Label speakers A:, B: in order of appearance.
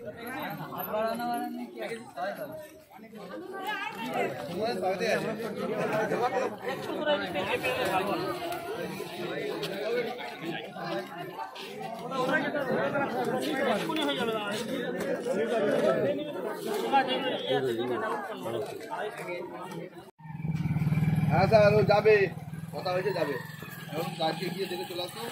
A: হ্যাঁ স্যার ও যাবে, কথা হয়েছে যাবে। এখন কাজকে গিয়ে দেখে চলে আসো।